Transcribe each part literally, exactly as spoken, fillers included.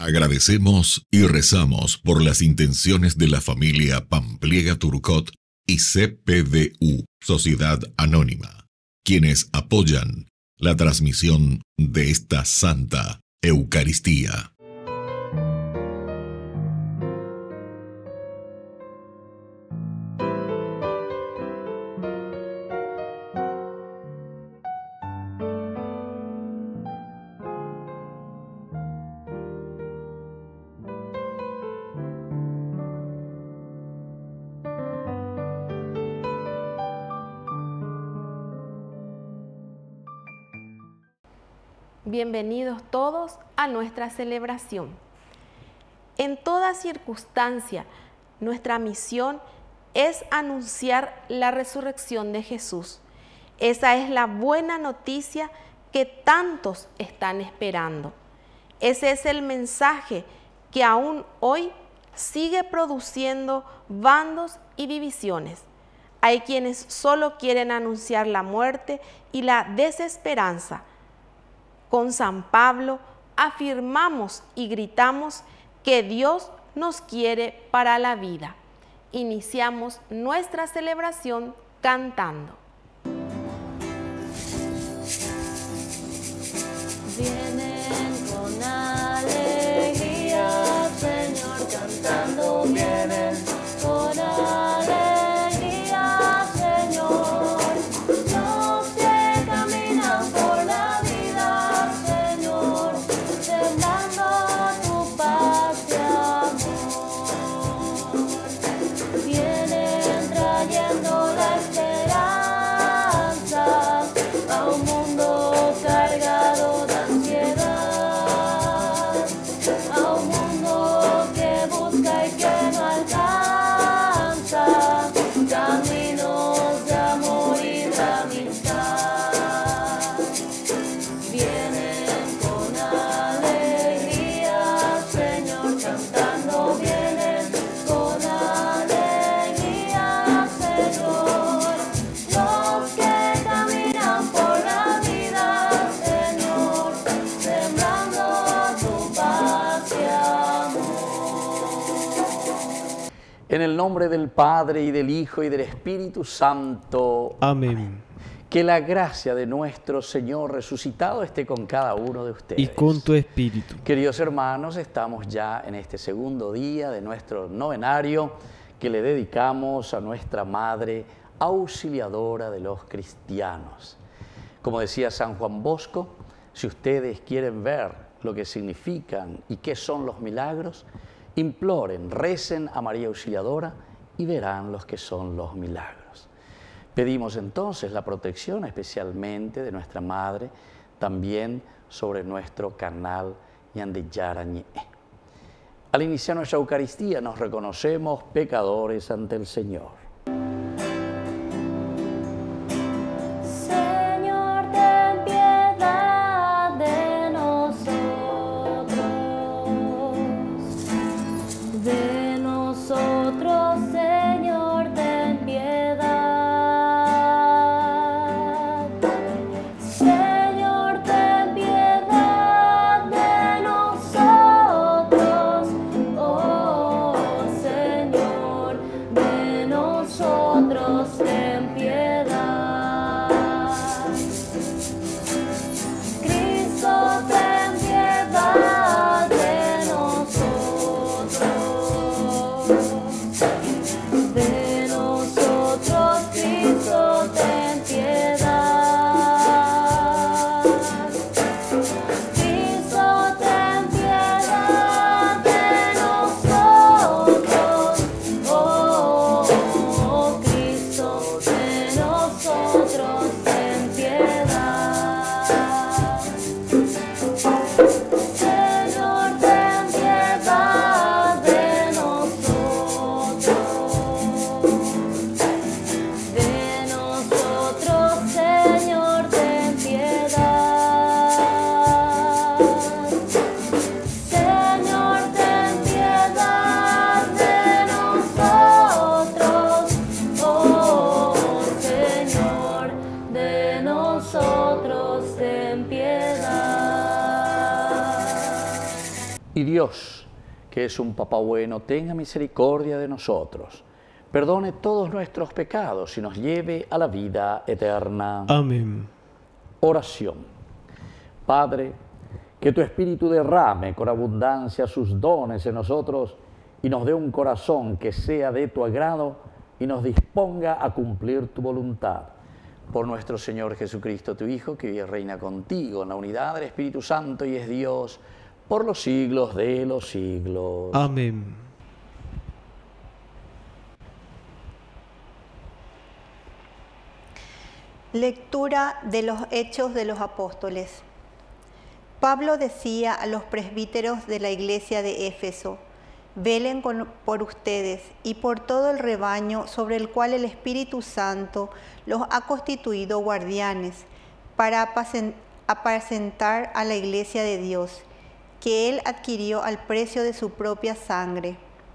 Agradecemos y rezamos por las intenciones de la familia Pampliega Turcot y C P D U, Sociedad Anónima, quienes apoyan la transmisión de esta Santa Eucaristía. Bienvenidos todos a nuestra celebración. En toda circunstancia, nuestra misión es anunciar la resurrección de Jesús. Esa es la buena noticia que tantos están esperando. Ese es el mensaje que aún hoy sigue produciendo bandos y divisiones. Hay quienes solo quieren anunciar la muerte y la desesperanza. Con San Pablo afirmamos y gritamos que Dios nos quiere para la vida. Iniciamos nuestra celebración cantando. Vienen con alegría, Señor, cantando. Vienen con alegría, Señor. Los que caminan por la vida, Señor, sembrando tu paz y amor. Vienen trayendo la esperanza a un mundo cargado de ansiedad, a un mundo que busca y que no alcanza caminos de amor y de amistad. Vienen con alegría, Señor, cantando. Vienen con alegría, Señor. Los que caminan por la vida, Señor, sembrando tu paz y amor. En el nombre del Padre, y del Hijo, y del Espíritu Santo. Amén. Que la gracia de nuestro Señor resucitado esté con cada uno de ustedes. Y con tu espíritu. Queridos hermanos, estamos ya en este segundo día de nuestro novenario que le dedicamos a nuestra Madre Auxiliadora de los cristianos. Como decía San Juan Bosco, si ustedes quieren ver lo que significan y qué son los milagros, imploren, recen a María Auxiliadora y verán los que son los milagros. Pedimos entonces la protección especialmente de nuestra Madre, también sobre nuestro canal Ñandillarañe. Al iniciar nuestra Eucaristía nos reconocemos pecadores ante el Señor. Señor, ten piedad de nosotros, de nosotros, Señor, ten piedad. Señor, ten piedad de nosotros, oh Señor, de nosotros. Dios, que es un papá bueno, tenga misericordia de nosotros, perdone todos nuestros pecados y nos lleve a la vida eterna. Amén. Oración. Padre, que tu Espíritu derrame con abundancia sus dones en nosotros y nos dé un corazón que sea de tu agrado y nos disponga a cumplir tu voluntad. Por nuestro Señor Jesucristo, tu Hijo, que vive y reina contigo en la unidad del Espíritu Santo y es Dios por los siglos de los siglos. Amén. Lectura de los Hechos de los Apóstoles. Pablo decía a los presbíteros de la iglesia de Éfeso: velen con, por ustedes y por todo el rebaño sobre el cual el Espíritu Santo los ha constituido guardianes, para apacentar a la iglesia de Dios, que Él adquirió al precio de su propia sangre.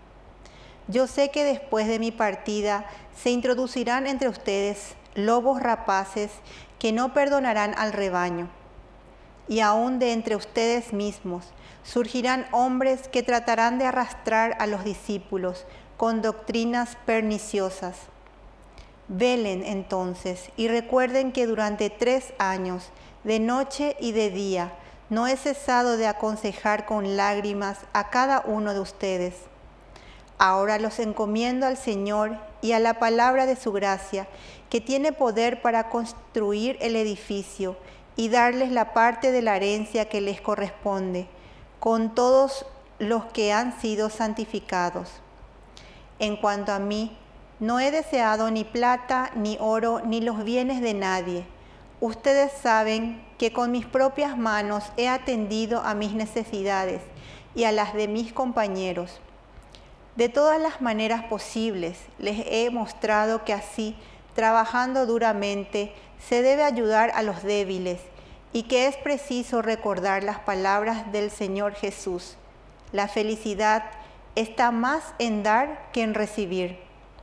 Yo sé que después de mi partida se introducirán entre ustedes lobos rapaces que no perdonarán al rebaño. Y aún de entre ustedes mismos surgirán hombres que tratarán de arrastrar a los discípulos con doctrinas perniciosas. Velen entonces y recuerden que durante tres años, de noche y de día, no he cesado de aconsejar con lágrimas a cada uno de ustedes. Ahora los encomiendo al Señor y a la palabra de su gracia, que tiene poder para construir el edificio y darles la parte de la herencia que les corresponde, con todos los que han sido santificados. En cuanto a mí, no he deseado ni plata, ni oro, ni los bienes de nadie. Ustedes saben que con mis propias manos he atendido a mis necesidades y a las de mis compañeros. De todas las maneras posibles les he mostrado que así, trabajando duramente, se debe ayudar a los débiles y que es preciso recordar las palabras del Señor Jesús. La felicidad está más en dar que en recibir.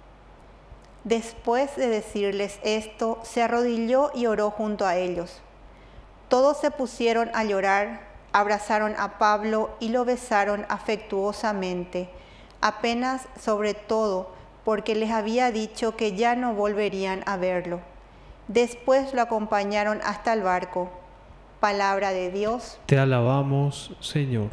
Después de decirles esto, se arrodilló y oró junto a ellos. Todos se pusieron a llorar, abrazaron a Pablo y lo besaron afectuosamente, apenas sobre todo porque les había dicho que ya no volverían a verlo. Después lo acompañaron hasta el barco. Palabra de Dios. Te alabamos, Señor.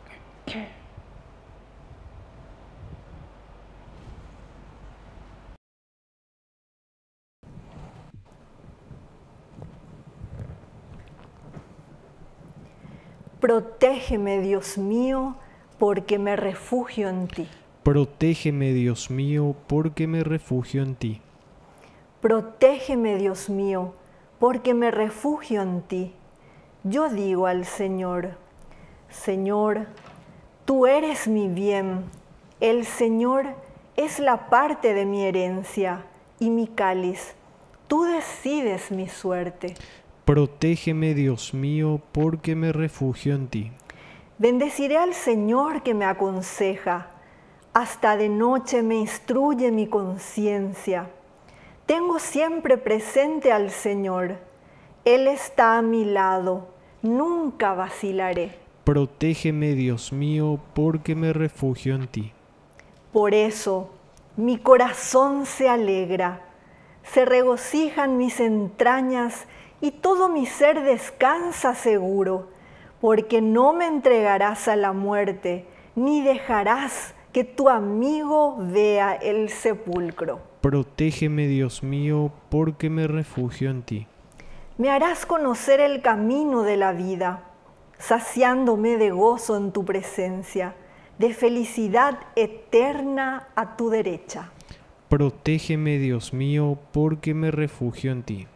Protégeme, Dios mío, porque me refugio en ti. Protégeme, Dios mío, porque me refugio en ti. Protégeme, Dios mío, porque me refugio en ti. Yo digo al Señor: Señor, tú eres mi bien. El Señor es la parte de mi herencia y mi cáliz. Tú decides mi suerte. Protégeme, Dios mío, porque me refugio en ti. Bendeciré al Señor que me aconseja. Hasta de noche me instruye mi conciencia. Tengo siempre presente al Señor. Él está a mi lado. Nunca vacilaré. Protégeme, Dios mío, porque me refugio en ti. Por eso mi corazón se alegra. Se regocijan mis entrañas y todo mi ser descansa seguro, porque no me entregarás a la muerte, ni dejarás que tu amigo vea el sepulcro. Protégeme, Dios mío, porque me refugio en ti. Me harás conocer el camino de la vida, saciándome de gozo en tu presencia, de felicidad eterna a tu derecha. Protégeme, Dios mío, porque me refugio en ti.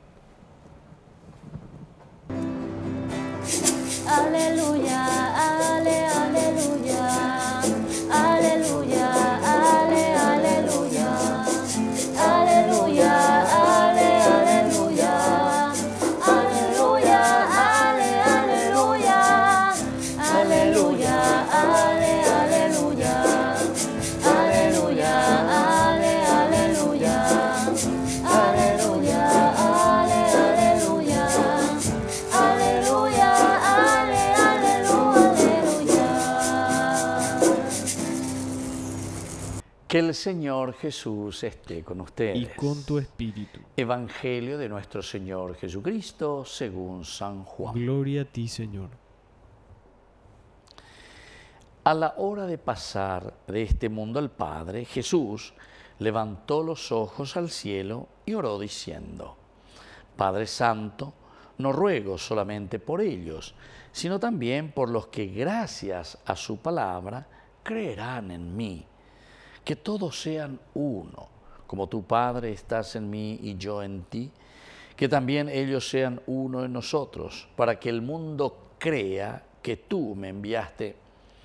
Aleluya, ale, aleluya, aleluya, ale, aleluya, aleluya, ale, aleluya, aleluya, ale, aleluya, aleluya, ale, aleluya, aleluya, ale, aleluya, aleluya, ale, aleluya, aleluya, ale, aleluya. Que el Señor Jesús esté con ustedes. Y con tu espíritu. Evangelio de nuestro Señor Jesucristo según San Juan. Gloria a ti, Señor. A la hora de pasar de este mundo al Padre, Jesús levantó los ojos al cielo y oró diciendo: Padre Santo, no ruego solamente por ellos, sino también por los que gracias a su palabra creerán en mí. Que todos sean uno, como tu Padre estás en mí y yo en ti, que también ellos sean uno en nosotros, para que el mundo crea que tú me enviaste.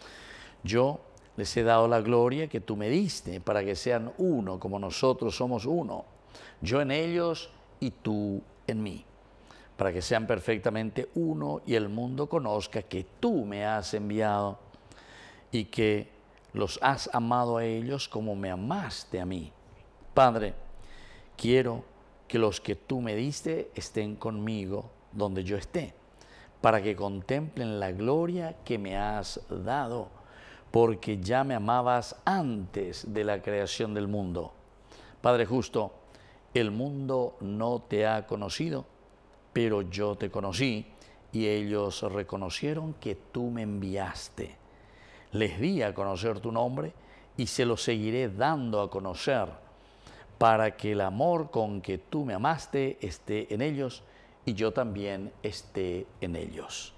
Yo les he dado la gloria que tú me diste, para que sean uno, como nosotros somos uno, yo en ellos y tú en mí, para que sean perfectamente uno y el mundo conozca que tú me has enviado y que los has amado a ellos como me amaste a mí. Padre, quiero que los que tú me diste estén conmigo donde yo esté, para que contemplen la gloria que me has dado, porque ya me amabas antes de la creación del mundo. Padre justo, el mundo no te ha conocido, pero yo te conocí, y ellos reconocieron que tú me enviaste. Les di a conocer tu nombre y se lo seguiré dando a conocer, para que el amor con que tú me amaste esté en ellos y yo también esté en ellos.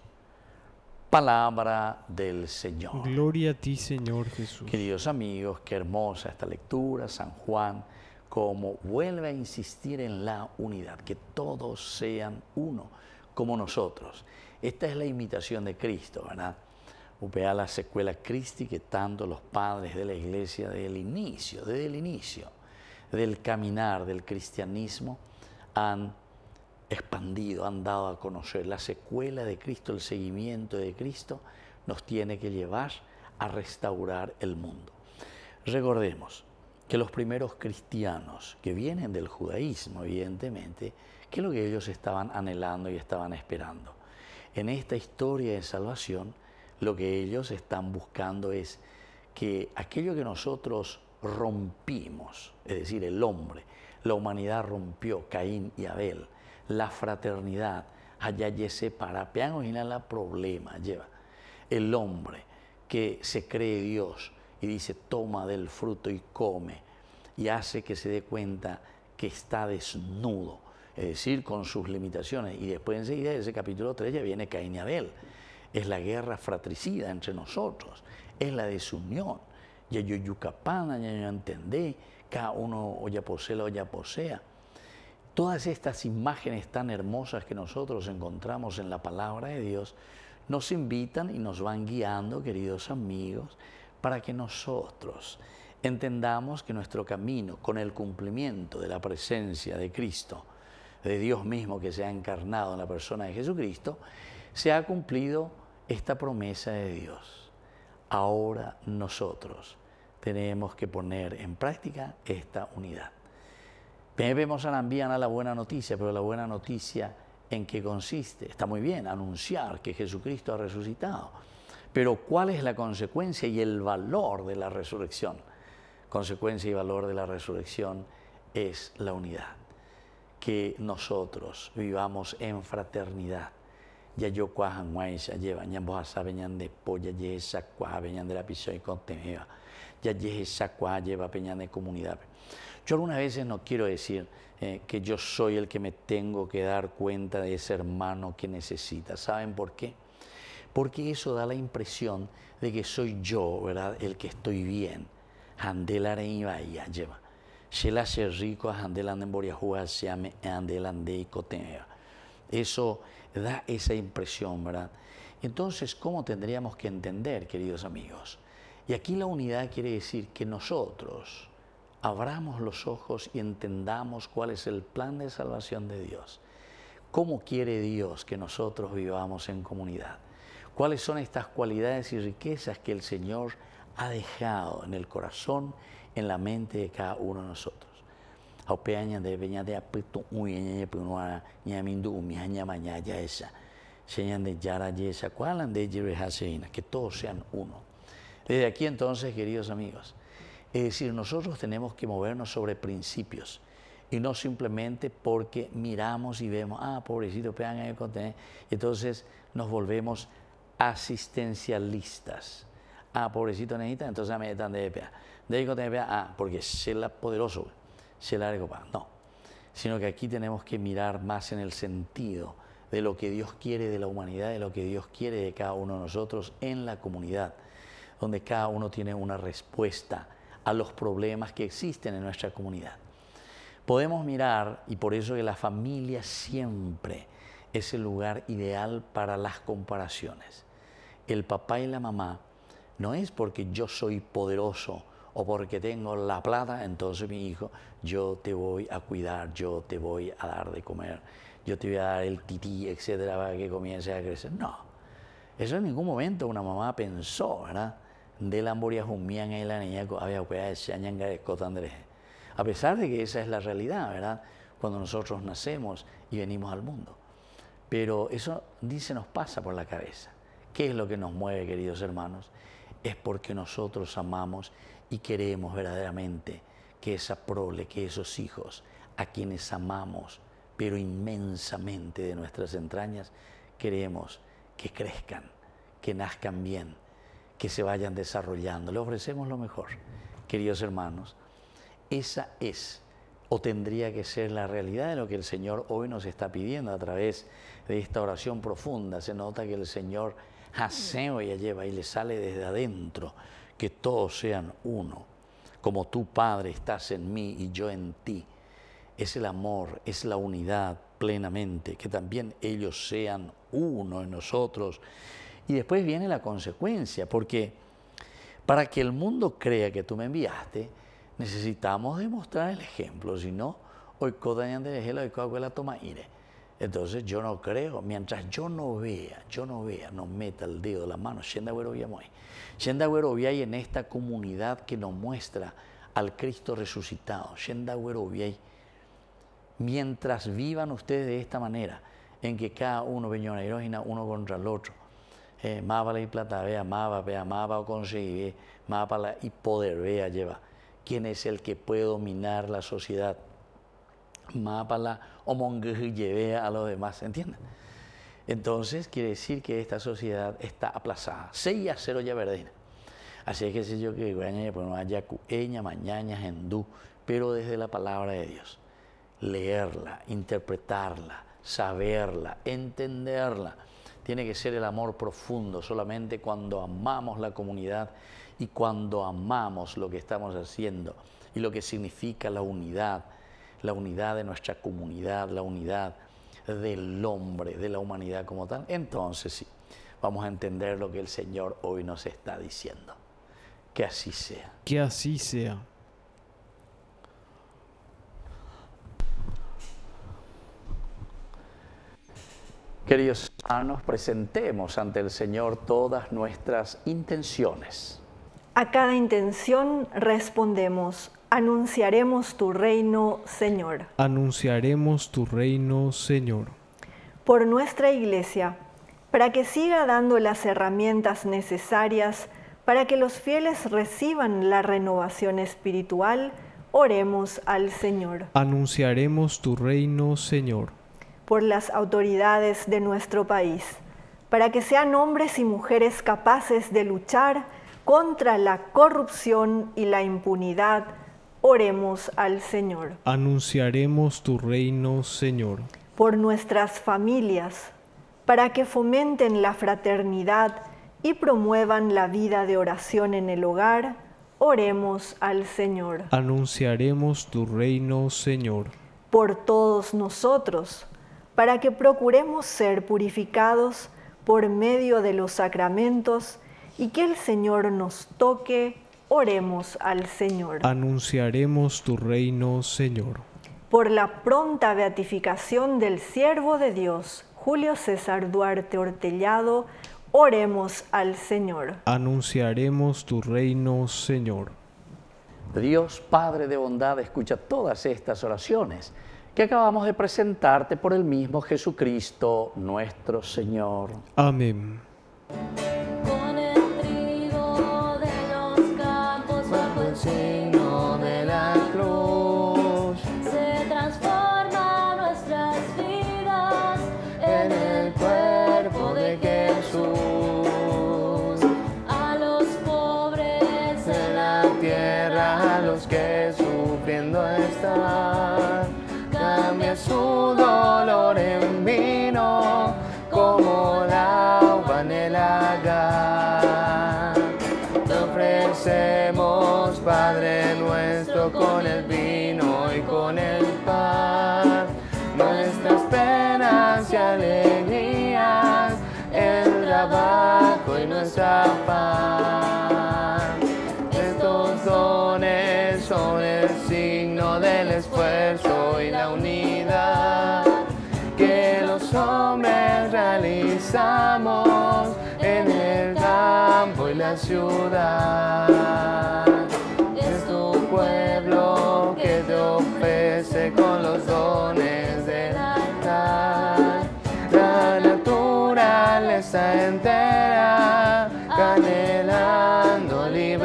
Palabra del Señor. Gloria a ti, Señor Jesús. Queridos amigos, qué hermosa esta lectura, San Juan, como vuelve a insistir en la unidad, que todos sean uno, como nosotros. Esta es la imitación de Cristo, ¿verdad? Upea la secuela Christi que tanto los padres de la Iglesia desde el inicio, desde el inicio del caminar del cristianismo han expandido, han dado a conocer. La secuela de Cristo, el seguimiento de Cristo, nos tiene que llevar a restaurar el mundo. Recordemos que los primeros cristianos, que vienen del judaísmo, evidentemente, que es lo que ellos estaban anhelando y estaban esperando. En esta historia de salvación, lo que ellos están buscando es que aquello que nosotros rompimos, es decir, el hombre, la humanidad rompió, Caín y Abel, la fraternidad, allá ya se para, pean original la problema, lleva el hombre que se cree Dios y dice toma del fruto y come y hace que se dé cuenta que está desnudo, es decir, con sus limitaciones, y después enseguida de ese capítulo tres ya viene Caín y Abel. Es la guerra fratricida entre nosotros, es la desunión. Ya yo yucapana, ya yo entendé, cada uno o ya posee o ya posea. Todas estas imágenes tan hermosas que nosotros encontramos en la palabra de Dios nos invitan y nos van guiando, queridos amigos, para que nosotros entendamos que nuestro camino con el cumplimiento de la presencia de Cristo, de Dios mismo que se ha encarnado en la persona de Jesucristo, se ha cumplido esta promesa de Dios. Ahora nosotros tenemos que poner en práctica esta unidad. Vemos a la envían a la buena noticia, pero la buena noticia ¿en qué consiste? Está muy bien anunciar que Jesucristo ha resucitado, pero ¿cuál es la consecuencia y el valor de la resurrección? Consecuencia y valor de la resurrección es la unidad, que nosotros vivamos en fraternidad. Ya yo cuajan guaisa lleva ñambo asa veñan de polla ye esa cuaja veñan de la piso y contemeva ya ye esa cuaja lleva peñan de comunidad. Yo algunas veces no quiero decir eh, que yo soy el que me tengo que dar cuenta de ese hermano que necesita. ¿Saben por qué? Porque eso da la impresión de que soy yo, ¿verdad?, el que estoy bien. Handela y vaya lleva. Shela se rico a handela en boriajua se ame handela de cotemeva. Eso da esa impresión, ¿verdad? Entonces, ¿cómo tendríamos que entender, queridos amigos? Y aquí la unidad quiere decir que nosotros abramos los ojos y entendamos cuál es el plan de salvación de Dios. ¿Cómo quiere Dios que nosotros vivamos en comunidad? ¿Cuáles son estas cualidades y riquezas que el Señor ha dejado en el corazón, en la mente de cada uno de nosotros? De de apeto uy ñe punua ñamindu mi ña mañaya esa señan de yara yesa cualan de jirehaseina, que todos sean uno. Desde aquí entonces, queridos amigos, Es decir, nosotros tenemos que movernos sobre principios y no simplemente porque miramos y vemos, ah, pobrecito, pegan en el contenedor, y entonces nos volvemos asistencialistas. Ah, pobrecito necesita, entonces me dan de pegar. De contenedor, ah, porque es el poderoso, se la recopa. No, sino que aquí tenemos que mirar más en el sentido de lo que Dios quiere de la humanidad, de lo que Dios quiere de cada uno de nosotros en la comunidad, donde cada uno tiene una respuesta a los problemas que existen en nuestra comunidad. Podemos mirar, y por eso que la familia siempre es el lugar ideal para las comparaciones. El papá y la mamá no es porque yo soy poderoso o porque tengo la plata, entonces mi hijo, yo te voy a cuidar, yo te voy a dar de comer, yo te voy a dar el tití, etcétera, para que comience a crecer. No, eso en ningún momento una mamá pensó, ¿verdad? De la amboria humían y la niña había a pesar de que esa es la realidad, ¿verdad? Cuando nosotros nacemos y venimos al mundo. Pero eso ni se nos pasa por la cabeza. ¿Qué es lo que nos mueve, queridos hermanos? Es porque nosotros amamos y queremos verdaderamente que esa prole, que esos hijos, a quienes amamos, pero inmensamente de nuestras entrañas, queremos que crezcan, que nazcan bien, que se vayan desarrollando. Le ofrecemos lo mejor. Queridos hermanos, esa es o tendría que ser la realidad de lo que el Señor hoy nos está pidiendo a través de esta oración profunda. Se nota que el Señor haseo ya lleva y le sale desde adentro, que todos sean uno, como tú, Padre, estás en mí y yo en ti. Es el amor, es la unidad plenamente, que también ellos sean uno en nosotros. Y después viene la consecuencia, porque para que el mundo crea que tú me enviaste, necesitamos demostrar el ejemplo, si no, hoy toma ire. Entonces yo no creo, mientras yo no vea, yo no vea, no meta el dedo, la mano, y en esta comunidad que nos muestra al Cristo resucitado, mientras vivan ustedes de esta manera, en que cada uno veña una erógena, uno contra el otro, eh, mapa y plata vea, mapa, vea, mapa o conseguir, mapa y poder vea lleva. ¿Quién es el que puede dominar la sociedad? Mápala o mongueji lleve a los demás, ¿entienden? Entonces quiere decir que esta sociedad está aplazada. seis a cero ya verdad. Así es que si yo que no haya cueña, mañana, hindú, pero desde la palabra de Dios. Leerla, interpretarla, saberla, entenderla. Tiene que ser el amor profundo, solamente cuando amamos la comunidad y cuando amamos lo que estamos haciendo y lo que significa la unidad, la unidad de nuestra comunidad, la unidad del hombre, de la humanidad como tal, entonces sí, vamos a entender lo que el Señor hoy nos está diciendo. Que así sea. Que así sea. Queridos hermanos, presentemos ante el Señor todas nuestras intenciones. A cada intención respondemos, anunciaremos tu reino, Señor. Anunciaremos tu reino, Señor. Por nuestra Iglesia, para que siga dando las herramientas necesarias para que los fieles reciban la renovación espiritual, oremos al Señor. Anunciaremos tu reino, Señor. Por las autoridades de nuestro país, para que sean hombres y mujeres capaces de luchar contra la corrupción y la impunidad, oremos al Señor. Anunciaremos tu reino, Señor. Por nuestras familias, para que fomenten la fraternidad y promuevan la vida de oración en el hogar, oremos al Señor. Anunciaremos tu reino, Señor. Por todos nosotros, para que procuremos ser purificados por medio de los sacramentos y que el Señor nos toque, oremos al Señor. Anunciaremos tu reino, Señor. Por la pronta beatificación del siervo de Dios, Julio César Duarte Ortellado, oremos al Señor. Anunciaremos tu reino, Señor. Dios Padre de bondad, escucha todas estas oraciones que acabamos de presentarte por el mismo Jesucristo, nuestro Señor. Amén. Con el trigo de los campos bajo el cielo. sufriendo está, cambia su dolor en vino, como la uva en el lagar. Te ofrecemos, Padre nuestro, con el vino y con el pan, nuestras penas y alegrías, el trabajo y nuestra paz. Estos dones son el signo del esfuerzo y la unidad que los hombres realizamos en el campo y la ciudad. Es tu pueblo que te ofrece con los dones del altar la naturaleza entera, anhelando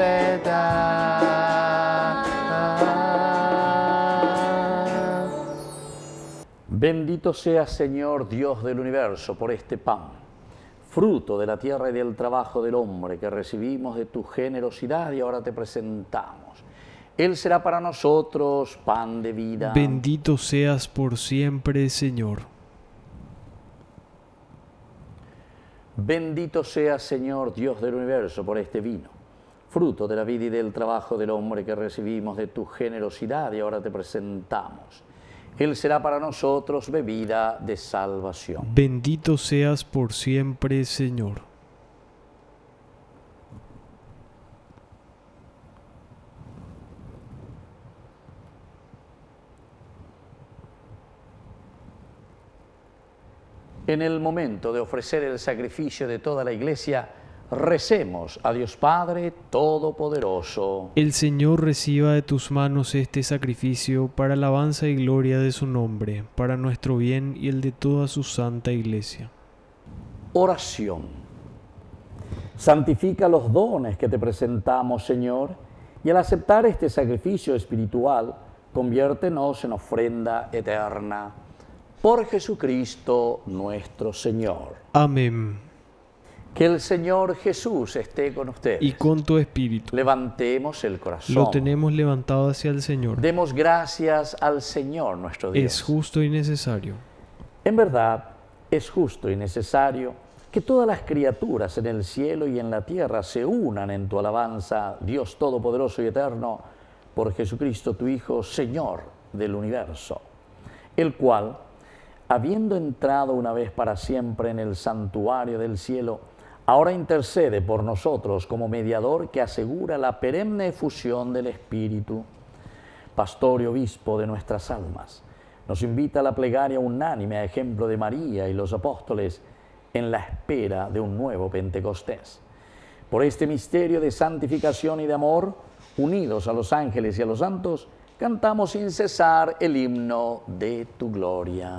libertad. Bendito seas, Señor, Dios del universo, por este pan, fruto de la tierra y del trabajo del hombre que recibimos de tu generosidad y ahora te presentamos. Él será para nosotros pan de vida. Bendito seas por siempre, Señor. Bendito seas, Señor, Dios del universo, por este vino, fruto de la vida y del trabajo del hombre que recibimos de tu generosidad y ahora te presentamos. Él será para nosotros bebida de salvación. Bendito seas por siempre, Señor. En el momento de ofrecer el sacrificio de toda la Iglesia, recemos a Dios Padre Todopoderoso. El Señor reciba de tus manos este sacrificio para alabanza y gloria de su nombre, para nuestro bien y el de toda su santa Iglesia. Oración. Santifica los dones que te presentamos, Señor, y al aceptar este sacrificio espiritual, conviértenos en ofrenda eterna. Por Jesucristo nuestro Señor. Amén. Que el Señor Jesús esté con ustedes. Y con tu espíritu. Levantemos el corazón. Lo tenemos levantado hacia el Señor. Demos gracias al Señor nuestro Dios. Es justo y necesario. En verdad, es justo y necesario que todas las criaturas en el cielo y en la tierra se unan en tu alabanza, Dios Todopoderoso y Eterno, por Jesucristo tu Hijo, Señor del universo, el cual, habiendo entrado una vez para siempre en el santuario del cielo, ahora intercede por nosotros como mediador que asegura la perenne efusión del Espíritu. Pastor y obispo de nuestras almas, nos invita a la plegaria unánime a ejemplo de María y los apóstoles en la espera de un nuevo Pentecostés. Por este misterio de santificación y de amor, unidos a los ángeles y a los santos, cantamos sin cesar el himno de tu gloria.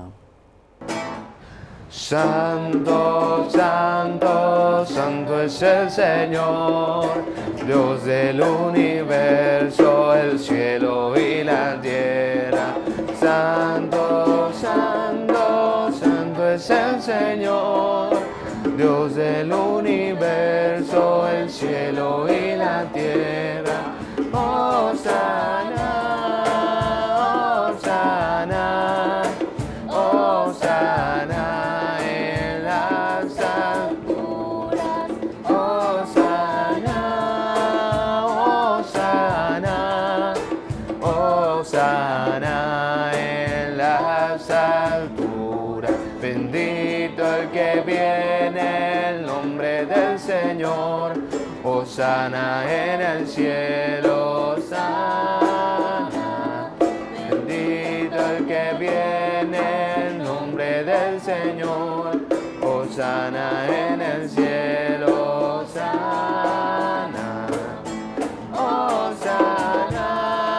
Santo, santo, santo es el Señor, Dios del universo, el cielo y la tierra. Santo, santo, santo es el Señor, Dios del universo, el cielo y la tierra. Hosana, hosana, hosana. Hosana en las alturas, bendito el que viene en nombre del Señor. Hosana en el cielo, hosana, bendito el que viene en nombre del Señor. Hosana en el cielo, hosana, hosana.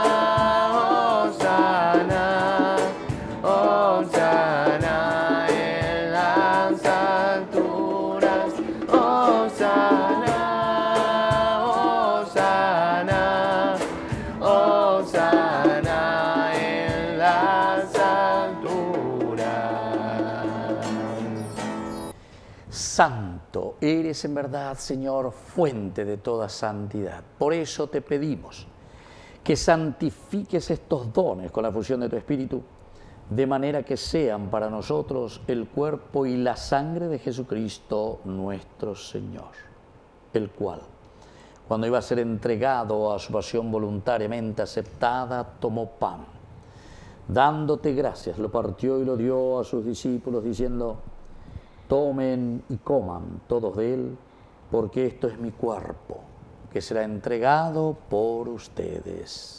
Santo eres en verdad, Señor, fuente de toda santidad. Por eso te pedimos que santifiques estos dones con la fusión de tu Espíritu, de manera que sean para nosotros el cuerpo y la sangre de Jesucristo nuestro Señor, el cual, cuando iba a ser entregado a su pasión voluntariamente aceptada, tomó pan. Dándote gracias, lo partió y lo dio a sus discípulos, diciendo: tomen y coman todos de él, porque esto es mi cuerpo, que será entregado por ustedes.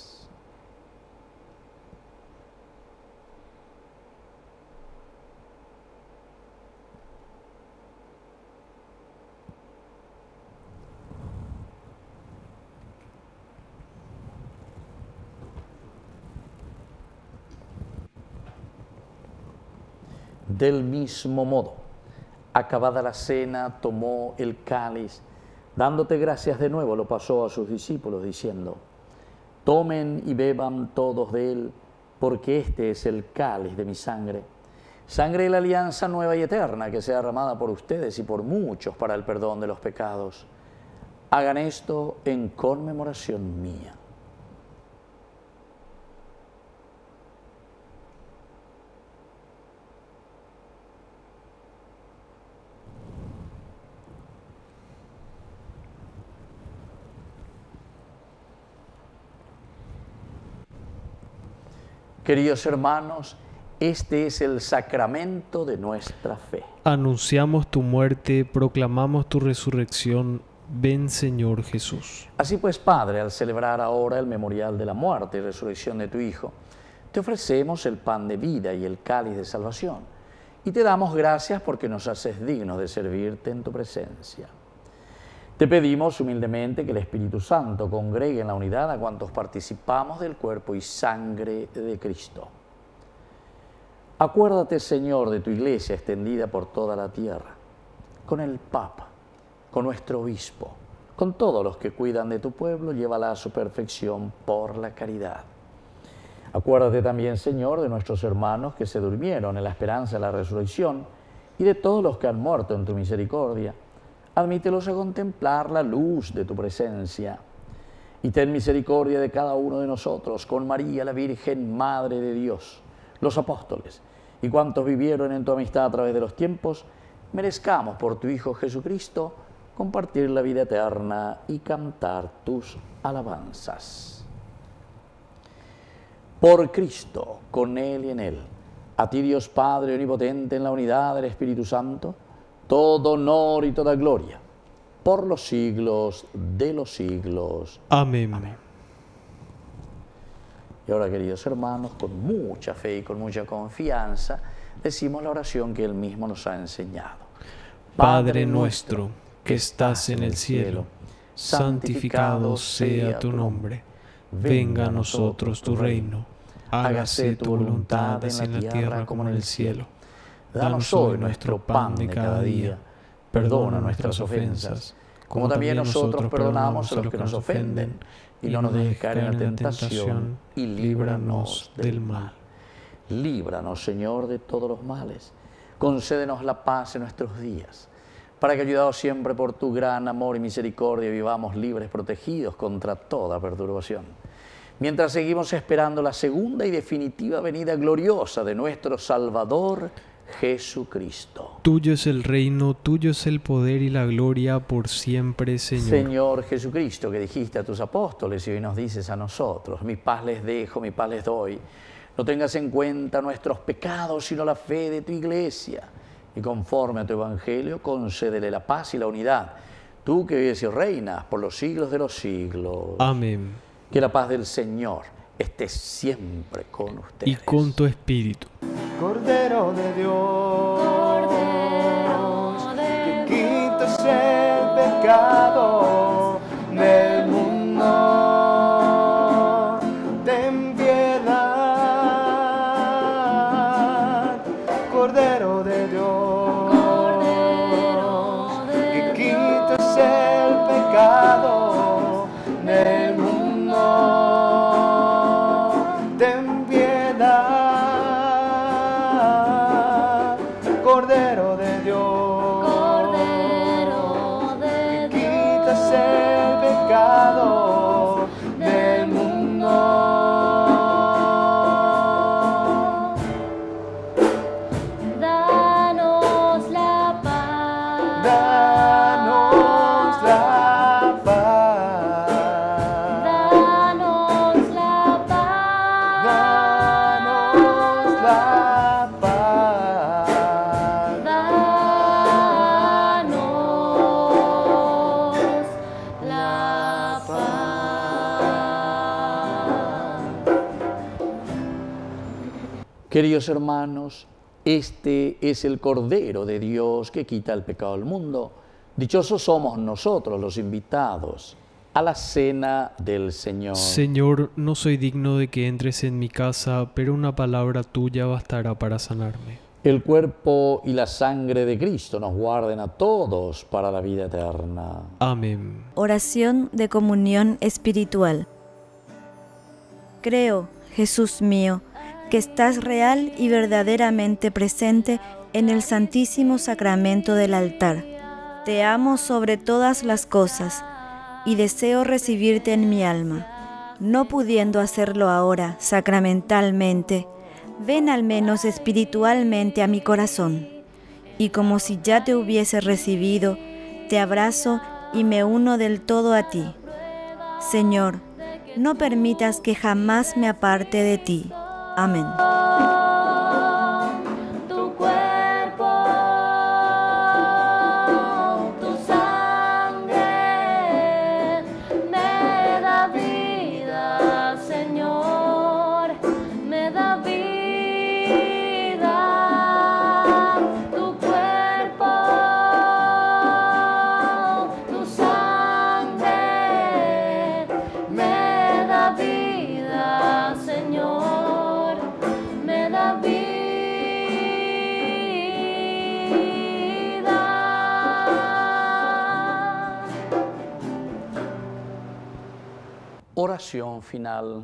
Del mismo modo, acabada la cena, tomó el cáliz, dándote gracias de nuevo, lo pasó a sus discípulos, diciendo: tomen y beban todos de él, porque este es el cáliz de mi sangre, sangre de la alianza nueva y eterna, que sea derramada por ustedes y por muchos para el perdón de los pecados. Hagan esto en conmemoración mía. Queridos hermanos, este es el sacramento de nuestra fe. Anunciamos tu muerte, proclamamos tu resurrección. Ven, Señor Jesús. Así pues, Padre, al celebrar ahora el memorial de la muerte y resurrección de tu Hijo, te ofrecemos el pan de vida y el cáliz de salvación, y te damos gracias porque nos haces dignos de servirte en tu presencia. Te pedimos humildemente que el Espíritu Santo congregue en la unidad a cuantos participamos del cuerpo y sangre de Cristo. Acuérdate, Señor, de tu Iglesia extendida por toda la tierra, con el Papa, con nuestro Obispo, con todos los que cuidan de tu pueblo, llévala a su perfección por la caridad. Acuérdate también, Señor, de nuestros hermanos que se durmieron en la esperanza de la resurrección y de todos los que han muerto en tu misericordia. Admítelos a contemplar la luz de tu presencia. Y ten misericordia de cada uno de nosotros, con María, la Virgen, Madre de Dios, los apóstoles, y cuantos vivieron en tu amistad a través de los tiempos, merezcamos por tu Hijo Jesucristo compartir la vida eterna y cantar tus alabanzas. Por Cristo, con Él y en Él, a ti Dios Padre omnipotente en la unidad del Espíritu Santo, todo honor y toda gloria, por los siglos de los siglos. Amén. Amén. Y ahora, queridos hermanos, con mucha fe y con mucha confianza, decimos la oración que Él mismo nos ha enseñado. Padre nuestro, que estás en el cielo, santificado sea tu nombre. Venga a nosotros tu reino. Hágase tu voluntad en la tierra como en el cielo. Danos hoy nuestro pan de cada día. Perdona nuestras ofensas, como también nosotros perdonamos a los que nos ofenden. Y no nos dejes caer en la tentación, y líbranos del mal. Líbranos, Señor, de todos los males. Concédenos la paz en nuestros días, para que, ayudados siempre por tu gran amor y misericordia, vivamos libres, protegidos contra toda perturbación. Mientras seguimos esperando la segunda y definitiva venida gloriosa de nuestro Salvador Jesucristo. Tuyo es el reino, tuyo es el poder y la gloria por siempre, Señor. Señor Jesucristo, que dijiste a tus apóstoles y hoy nos dices a nosotros: mi paz les dejo, mi paz les doy. No tengas en cuenta nuestros pecados, sino la fe de tu Iglesia. Y conforme a tu Evangelio, concédele la paz y la unidad. Tú que vives y reinas por los siglos de los siglos. Amén. Que la paz del Señor esté siempre con ustedes. Y con tu espíritu. Cordero de Dios, Cordero de que quitas el pecado del mundo, ten piedad. Cordero de Dios, Cordero de que quitas el pecado del mundo, ten piedad. Cordero de Dios, Cordero de que quitas el Queridos hermanos, este es el Cordero de Dios que quita el pecado del mundo. Dichosos somos nosotros los invitados a la cena del Señor. Señor, no soy digno de que entres en mi casa, pero una palabra tuya bastará para sanarme. El cuerpo y la sangre de Cristo nos guarden a todos para la vida eterna. Amén. Oración de comunión espiritual. Creo, Jesús mío, que estás real y verdaderamente presente en el Santísimo Sacramento del altar. Te amo sobre todas las cosas y deseo recibirte en mi alma. No pudiendo hacerlo ahora sacramentalmente, ven al menos espiritualmente a mi corazón, y como si ya te hubiese recibido, te abrazo y me uno del todo a ti. Señor, no permitas que jamás me aparte de ti. Amén. Tu cuerpo, tu sangre, me da vida, Señor, me da vida. Tu cuerpo, tu sangre, me da vida, Señor, me da vida. Oración final.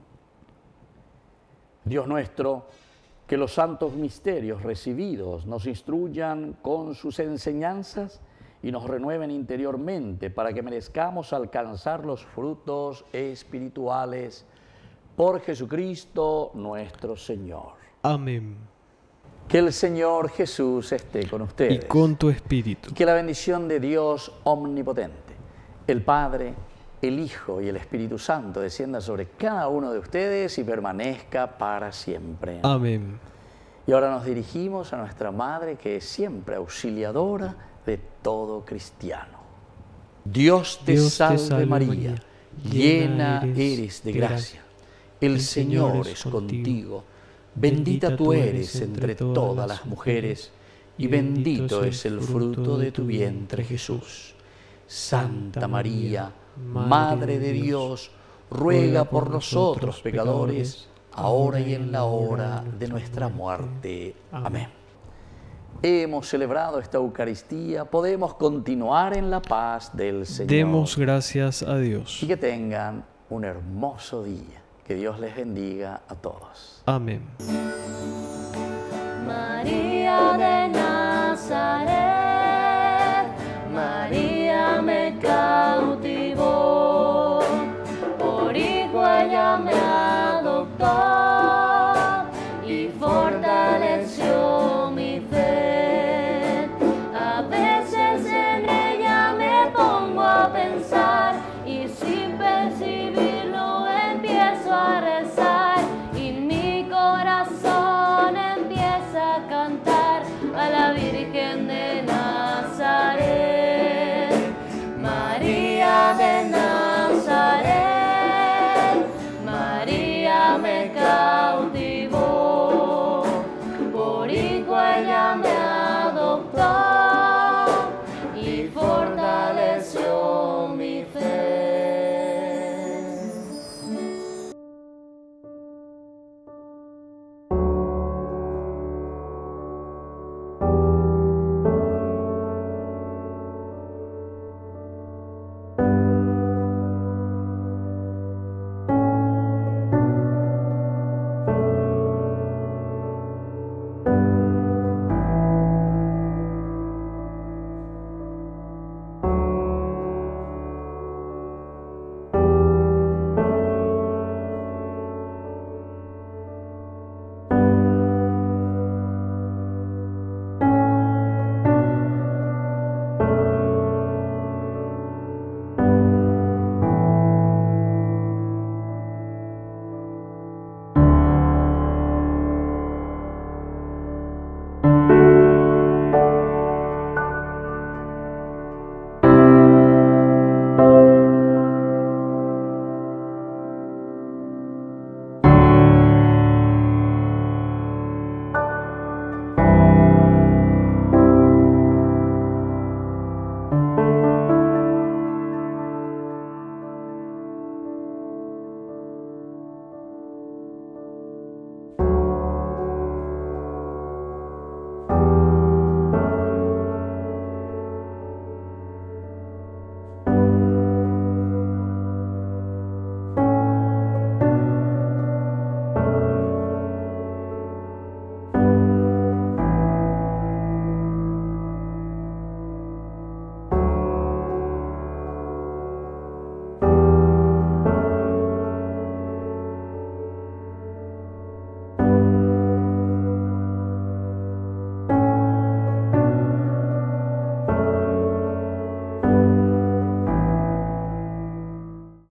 Dios nuestro, que los santos misterios recibidos nos instruyan con sus enseñanzas y nos renueven interiormente para que merezcamos alcanzar los frutos espirituales por Jesucristo nuestro Señor. Amén. Que el Señor Jesús esté con Y ustedes. con tu espíritu. Que la bendición de Dios omnipotente, el Padre, el Hijo y el Espíritu Santo descienda sobre cada uno de ustedes y permanezca para siempre. Amén. Y ahora nos dirigimos a nuestra Madre, que es siempre auxiliadora de todo cristiano. Dios te Dios te salve, salve, María, María, llena llena eres de de gracia. El Señor es contigo. Bendita tú eres entre todas las mujeres, y bendito es el fruto de tu vientre, Jesús. Santa María, Madre de Dios, ruega por nosotros pecadores, ahora y en la hora de nuestra muerte. Amén. Hemos celebrado esta Eucaristía, podemos continuar en la paz del Señor. Demos gracias a Dios. Y que tengan un hermoso día. Que Dios les bendiga a todos. Amén. María.